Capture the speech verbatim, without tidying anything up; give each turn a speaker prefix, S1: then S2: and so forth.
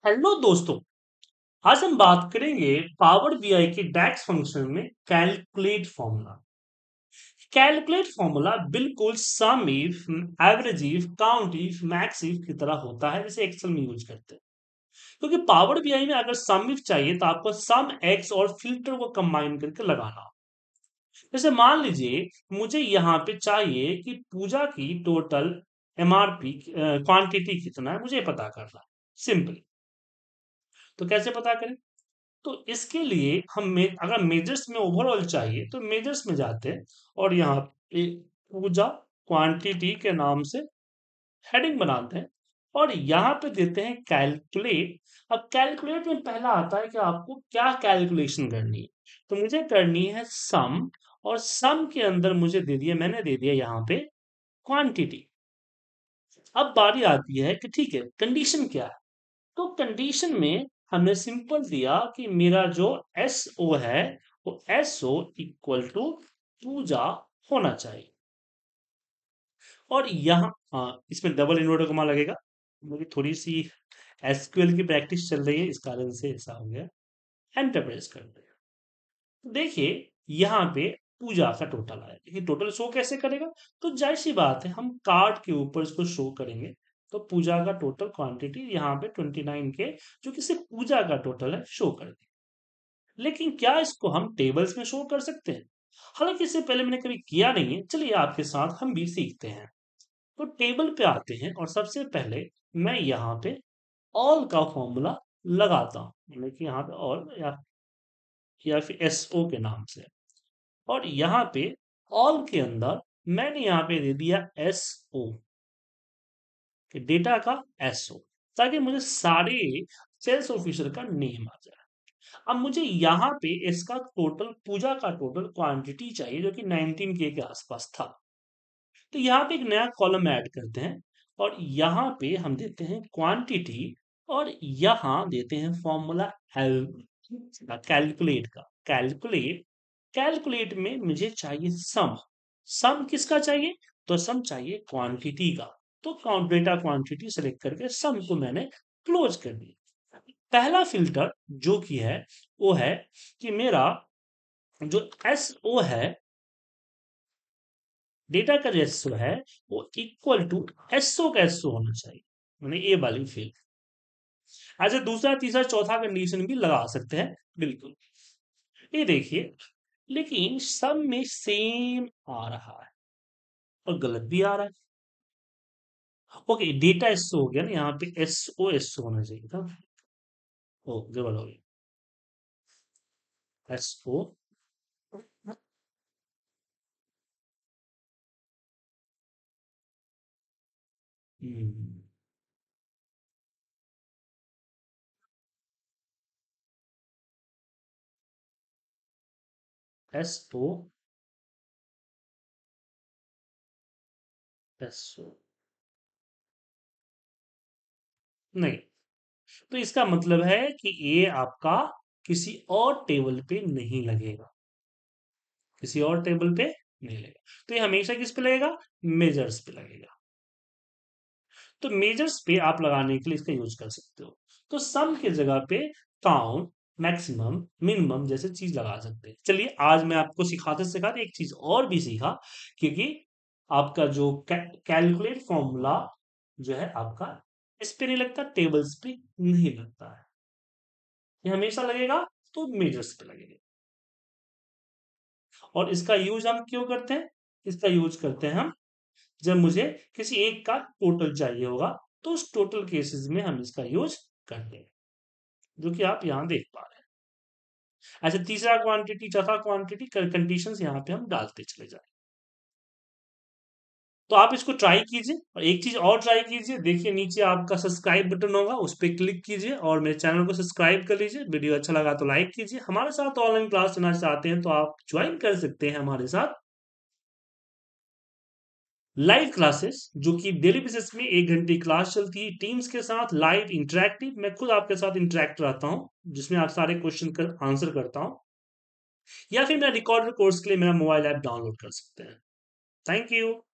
S1: Hello दोस्तों। आज हम बात करेंगे पावर बीआई के डैक्स फंक्शन में कैलकुलेट फॉर्मूला। कैलकुलेट फॉर्मूला बिल्कुल sum if, average if, count if, max if की तरह होता है जैसे एक्सेल में यूज करते हैं। क्योंकि पावर बीआई में अगर सम इफ चाहिए तो आपको सम एक्स और फिल्टर को कंबाइन करके लगाना। जैसे मान लीजिए मुझे यहाँ पे चाहिए कि पूजा की टोटल एमआरपी क्वांटिटी कितना है मुझे पता करना है। सिंपल। तो कैसे पता करें? तो इसके लिए हम में, अगर मेजर्स में ओवरऑल चाहिए तो मेजर्स में जाते हैं और यहाँ पे पूजा क्वांटिटी के नाम से हेडिंग बनाते हैं और यहाँ पे देते हैं कैलकुलेट। अब कैलकुलेट में पहला आता है कि आपको क्या कैलकुलेशन करनी है। तो मुझे करनी है सम, और सम के अंदर मुझे दे दिया, मैंने दे दिया यहाँ पे क्वांटिटी। अब बारी आती है कि ठीक है, कंडीशन क्या है। तो कंडीशन में हमने सिंपल दिया कि मेरा जो एस ओ है वो S O equal to Pooja होना चाहिए। और यहाँ हाँ, इसमें डबल इन्वर्टर कॉमा लगेगा। मेरी थोड़ी सी एसक्यूएल की प्रैक्टिस चल रही है, इस कारण से ऐसा हो गया। एंटर प्रेस कर दिया। तो देखिए यहाँ पे पूजा का टोटल आया। देखिए टोटल शो कैसे करेगा? तो जाहिर सी बात है, हम कार्ड के ऊपर इसको शो करेंगे। तो पूजा का टोटल क्वांटिटी यहाँ पे ट्वेंटी नाइन के, जो कि सिर्फ पूजा का टोटल है, शो कर दें। लेकिन क्या इसको हम टेबल्स में शो कर सकते हैं? हालांकि इससे पहले मैंने कभी किया नहीं है, चलिए आपके साथ हम भी सीखते हैं। तो टेबल पे आते हैं और सबसे पहले मैं यहाँ पे ऑल का फॉर्मूला लगाता हूँ, मतलब कि यहाँ पे ऑल या या फिर एस ओ के नाम से। और यहाँ पे ऑल के अंदर मैंने यहाँ पे दे दिया एस ओ, डेटा का एस ओ, ताकि मुझे सारे सेल्स ऑफिसर का नेम आ जाए। अब मुझे यहाँ पे इसका टोटल, पूजा का टोटल क्वांटिटी चाहिए जो कि नाइनटीन के के आसपास था। तो यहाँ पे एक नया कॉलम ऐड करते हैं और यहाँ पे हम देते हैं क्वांटिटी और यहाँ देते हैं फॉर्मूला एल कैलकुलेट का। कैलकुलेट कैलकुलेट में मुझे चाहिए सम। सम किसका चाहिए? तो सम चाहिए क्वांटिटी का। तो काउंट डेटा क्वांटिटी सेलेक्ट करके सम को मैंने क्लोज कर दिया। पहला फिल्टर जो कि है वो है कि मेरा जो एस ओ है, डेटा का जो एस ओ है वो इक्वल टू एस ओ का एस ओ होना चाहिए, मैंने ए वाली फील्ड। ऐसे दूसरा तीसरा चौथा कंडीशन भी लगा सकते हैं, बिल्कुल। ये देखिए, लेकिन सब में सेम आ रहा है और गलत भी आ रहा है। ओके, डेटा एस ओ हो गया ना, यहाँ पे एस ओ एस ओ होना चाहिए था। ओ गड़बड़ हो गई। S O S O S O नहीं। तो इसका मतलब है कि ये आपका किसी और टेबल पे नहीं लगेगा, किसी और टेबल पे नहीं लगेगा। तो ये हमेशा किस पे लगेगा? मेजर्स पे लगेगा। तो मेजर्स पे आप लगाने के लिए इसका यूज कर सकते हो। तो सम के जगह पे काउंट, मैक्सिमम, मिनिमम जैसे चीज लगा सकते हैं। चलिए आज मैं आपको सिखाते सिखाते एक चीज और भी सीखा, क्योंकि आपका जो कैलकुलेट फॉर्मूला जो है आपका इस पे नहीं लगता, टेबल्स पे नहीं लगता है। ये हमेशा लगेगा तो मेजर्स पे लगेगा। और इसका यूज हम क्यों करते हैं? इसका यूज करते हैं हम जब मुझे किसी एक का टोटल चाहिए होगा, तो उस टोटल केसेस में हम इसका यूज करते हैं, जो कि आप यहाँ देख पा रहे हैं। ऐसे तीसरा क्वांटिटी, चौथा क्वांटिटी, कंडीशंस यहाँ पे हम डालते चले जाए। तो आप इसको ट्राई कीजिए और एक चीज और ट्राई कीजिए। देखिए नीचे आपका सब्सक्राइब बटन होगा, उस पर क्लिक कीजिए और मेरे चैनल को सब्सक्राइब कर लीजिए। वीडियो अच्छा लगा तो लाइक कीजिए। हमारे साथ ऑनलाइन क्लास लेना चाहते हैं तो आप ज्वाइन कर सकते हैं हमारे साथ लाइव क्लासेस, जो कि डेली बेसिस में एक घंटे क्लास चलती है टीम्स के साथ, लाइव इंटरेक्टिव। मैं खुद आपके साथ इंटरेक्ट रहता हूँ, जिसमें आप सारे क्वेश्चन कर आंसर करता हूँ। या फिर मेरा रिकॉर्डेड कोर्स के लिए मेरा मोबाइल ऐप डाउनलोड कर सकते हैं। Thank you.